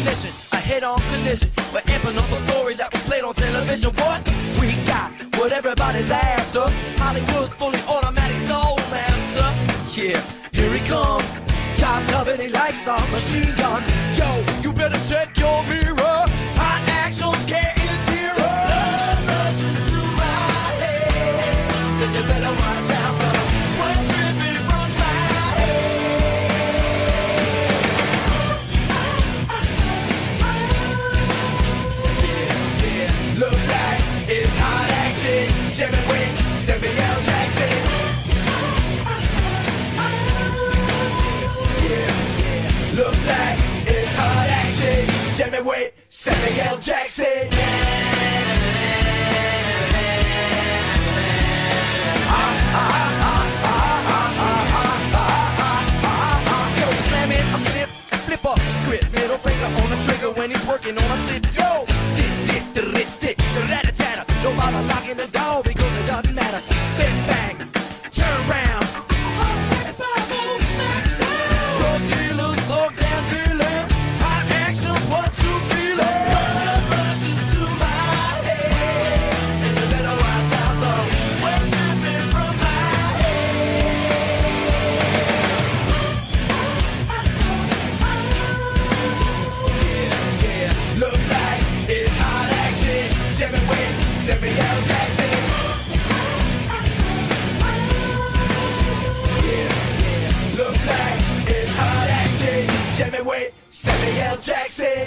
mission, a head-on collision, we're amping up a story that was played on television. What we got, what everybody's after, Hollywood's fully automatic soul master. Yeah, here he comes, God loving, he likes the machine gun. Yo, you better check your mirror, hot action's getting nearer. Love rushes through my head, then you better watch out for sweat dripping from my looks like it's hot action, jamming with Samuel Jackson. Looks like it's hot action, jamming with Samuel Jackson. Yo, slamming a clip and flip off the script. Middle finger on the trigger when he's working on a tip. Yo, rat-a-tat-a. No bother locking the door because it doesn't matter. Step back, turn around. Drug dealers, thugs and dealers. Hot action's what you feeling. Blood rushes to my head, and you better watch out though. Sweat dripping from my head. Looks like it's hot action, jamming with Samuel Jackson. Looks like it's hot action, jamming with Samuel Jackson.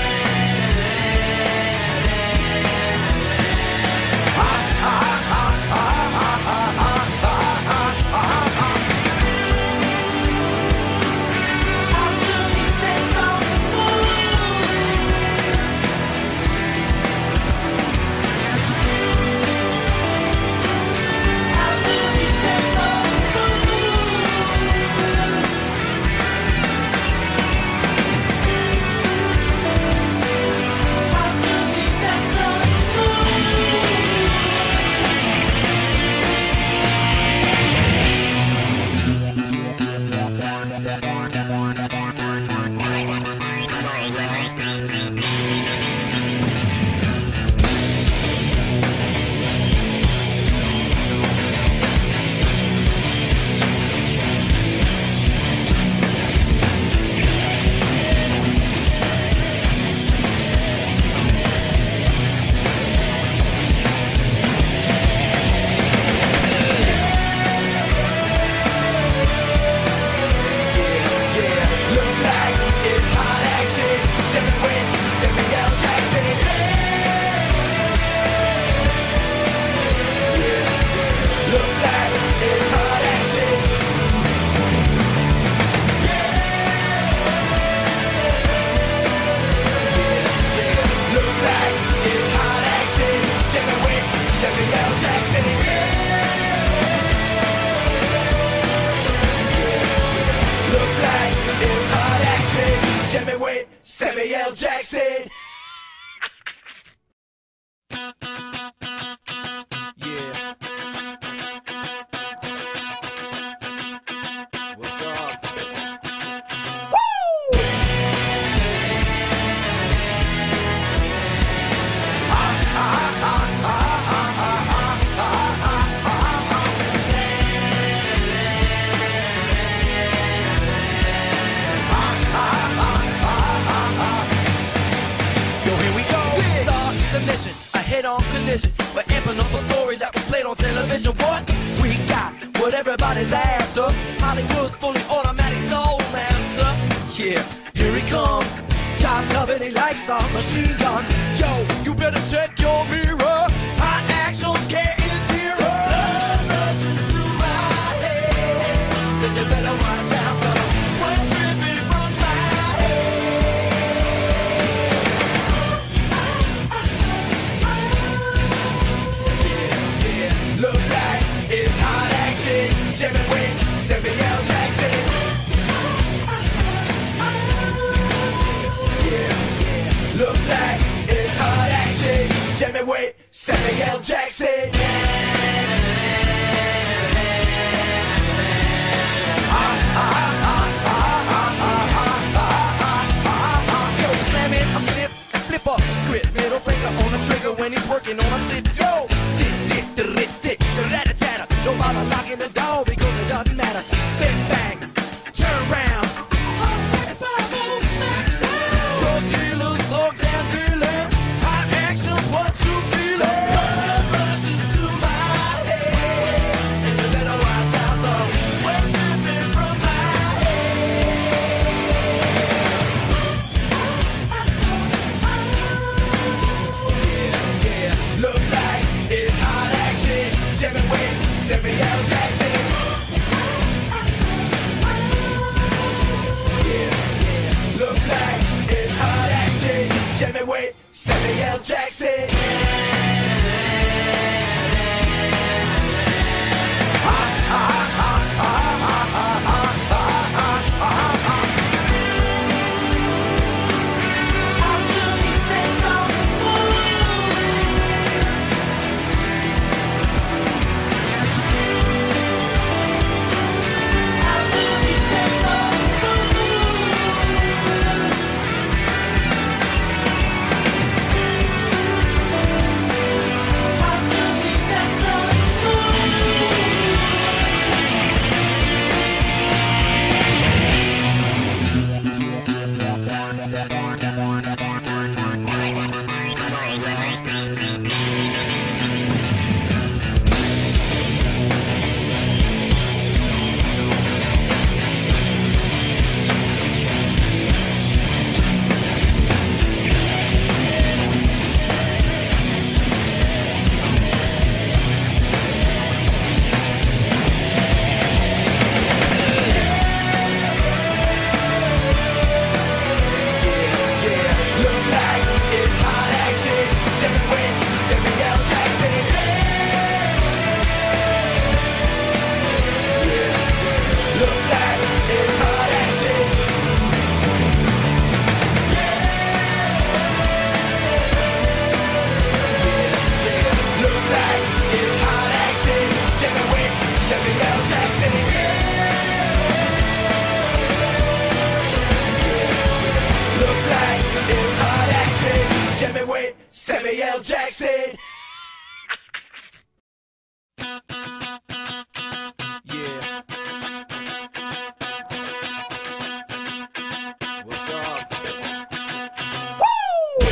Samuel Jackson. Yeah. What's up? Woo! A head-on collision, we're amping up a story that was played on television. What we got, what everybody's after, Hollywood's fully automatic soul master. Yeah, here he comes, God loving, he likes the machine gun. Yo, you better check your mirror, hot action's getting nearer. Blood rushes through my head, then you better watch out for sweat dripping from my looks like it's hot action, jamming with Samuel Jackson. Looks like it's hot action, jamming with Samuel Jackson. Yo, slamming when he's working on a tip. Yo, rat-a-tat-a. Don't bother locking the door because it doesn't matter. Step back, turn around. Drug dealers, thugs and dealers, hot actions, what you feeling? Blood rushes to my head, and you better watch out for sweat dripping from my looks like it's hot action, jamming with Samuel Jackson. Looks like it's hot action, jamming with Samuel Jackson. Samuel Jackson. Yeah. What's up? Woo!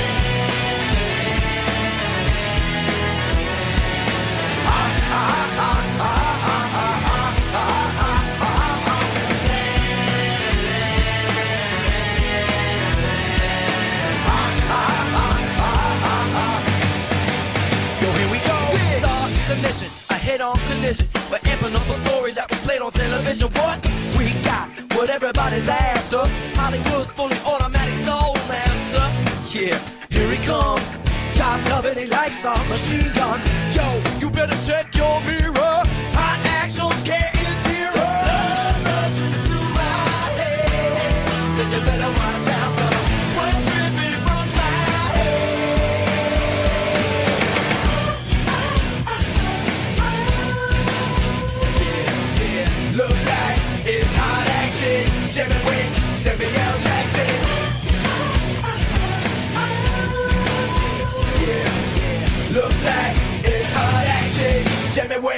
Mission, a head-on collision. We're amping up a story that was played on television. What? We got what everybody's after. Hollywood's fully automatic soul master. Yeah, here he comes. God loving, he likes the machine gun. Yo, you better check your mirror. Hot actions getting nearer. Blood rushes to my head, then you better watch out for sweat dripping from my looks like it's hot action, jamming with Samuel Jackson. Looks like it's hot action, jamming with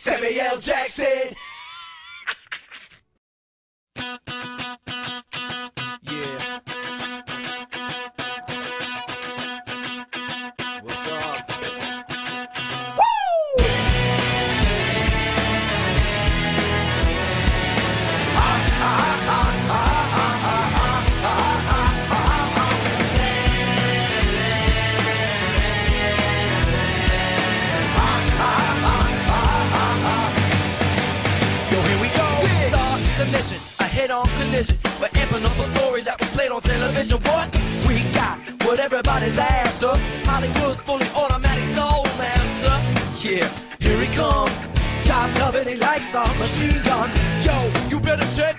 Samuel L. Jackson. Yeah. What's up? Woo! Yo, here we go. Start the mission, a head-on collision. We're amping up a story that was played on television. What? We got what everybody's after. Hollywood's fully automatic soul master. Yeah, here he comes. God love it, he likes the machine gun. Yo, you better check